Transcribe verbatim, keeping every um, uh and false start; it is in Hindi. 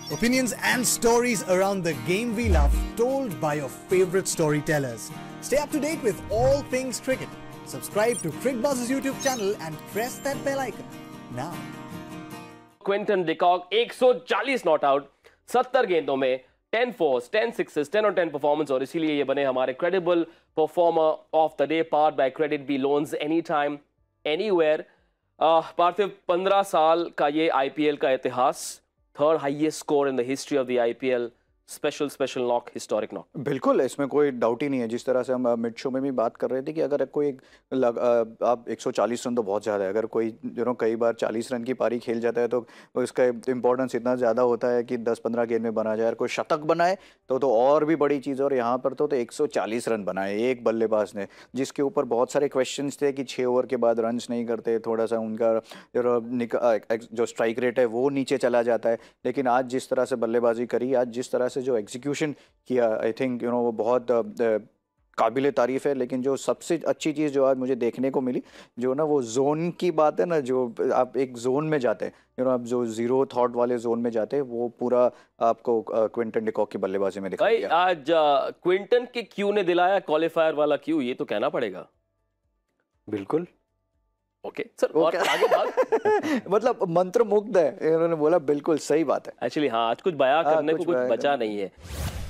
Opinions and stories around the game we love, told by your favorite storytellers. Stay up to date with all things cricket. Subscribe to CricBuzz's YouTube channel and press that bell icon now. Quinton de Kock एक सौ चालीस नॉट आउट, सत्तर गेंदों में ten fours, ten sixes, ten और टेन परफॉर्मेंस, और इसीलिए ये बने हमारे credible performer of the day, powered by CreditBee loans, any time anywhere. Parthiv, पंद्रह साल का ये आईपीएल का इतिहास, third highest score in the history of the IPL, special special knock, historic knock. बिल्कुल, इसमें कोई डाउट ही नहीं है। जिस तरह से हम मिड शो में भी बात कर रहे थे कि अगर कोई लग, आप एक सौ चालीस रन तो बहुत ज़्यादा है, अगर कोई यू नो कई बार चालीस रन की पारी खेल जाता है तो इसका इम्पोर्टेंस इतना ज़्यादा होता है कि दस पंद्रह गेंद में बना जाए। अगर कोई शतक बनाए तो तो और भी बड़ी चीज़ है, और यहाँ पर तो, तो एक सौ चालीस रन बनाए एक बल्लेबाज ने, जिसके ऊपर बहुत सारे क्वेश्चन थे कि छः ओवर के बाद रन्स नहीं करते, थोड़ा सा उनका जो स्ट्राइक रेट है वो नीचे चला जाता है। लेकिन आज जिस तरह से बल्लेबाजी करी, आज जिस तरह से जो एग्जीक्यूशन किया, आई थिंक यू नो वो बहुत काबिल तारीफ है। लेकिन जो सबसे अच्छी चीज़ जो आज मुझे देखने को मिली, जो ना वो जोन की बात है ना, जो आप एक जोन में जाते हैं, यू नो आप जो जीरो थॉट वाले जोन में जाते हैं, वो पूरा आपको क्विंटन डिकॉक की बल्लेबाजी में दिखाई दिया। आज क्विंटन के क्यू ने दिलाया क्वालिफायर वाला क्यू, ये तो कहना पड़ेगा। बिल्कुल, ओके सर, और आगे बात मतलब मंत्र मुग्ध है, इन्होंने बोला, बिल्कुल सही बात है। एक्चुअली हाँ, आज कुछ बयां करने को कुछ बचा नहीं है।